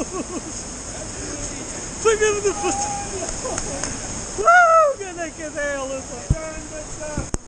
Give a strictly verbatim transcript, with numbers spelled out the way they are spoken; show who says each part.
Speaker 1: Pagando no futuro. Uau, que é que é dela, pá.